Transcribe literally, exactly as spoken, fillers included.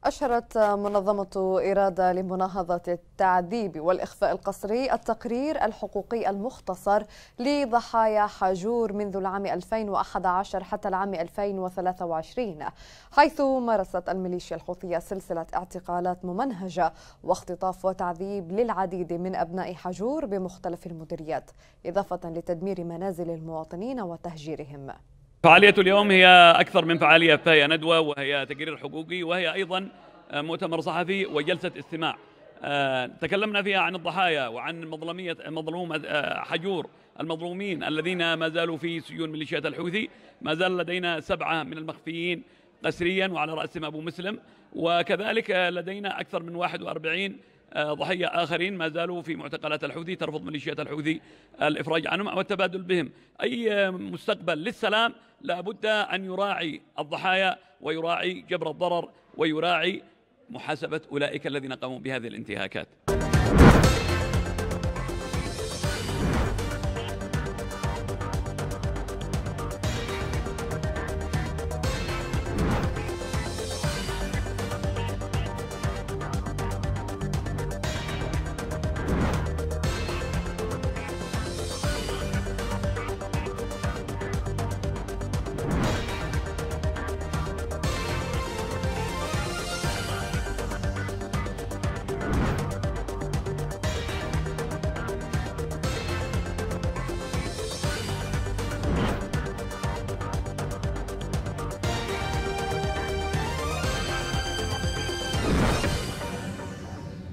أشرت منظمة إرادة لمناهضة التعذيب والإخفاء القسري التقرير الحقوقي المختصر لضحايا حجور منذ العام ألفين وأحد عشر حتى العام ألفين وثلاثة وعشرين، حيث مارست الميليشيا الحوثية سلسلة اعتقالات ممنهجة واختطاف وتعذيب للعديد من أبناء حجور بمختلف المديريات، إضافة لتدمير منازل المواطنين وتهجيرهم. فعالية اليوم هي أكثر من فعالية، فهي ندوة وهي تقرير حقوقي وهي أيضا مؤتمر صحفي وجلسة استماع. تكلمنا فيها عن الضحايا وعن مظلومية مظلوم حجور، المظلومين الذين ما زالوا في سجون ميليشيات الحوثي. ما زال لدينا سبعة من المخفيين قسريا وعلى رأسهم أبو مسلم، وكذلك لدينا أكثر من واحد وأربعين ضحية آخرين ما زالوا في معتقلات الحوثي، ترفض ميليشيات الحوثي الإفراج عنهم أو التبادل بهم. أي مستقبل للسلام لابد أن يراعي الضحايا ويراعي جبر الضرر ويراعي محاسبة أولئك الذين قاموا بهذه الانتهاكات.